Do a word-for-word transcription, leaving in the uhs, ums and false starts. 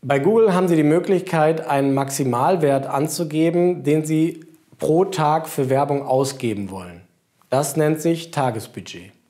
Bei Google haben Sie die Möglichkeit, einen Maximalwert anzugeben, den Sie pro Tag für Werbung ausgeben wollen. Das nennt sich Tagesbudget.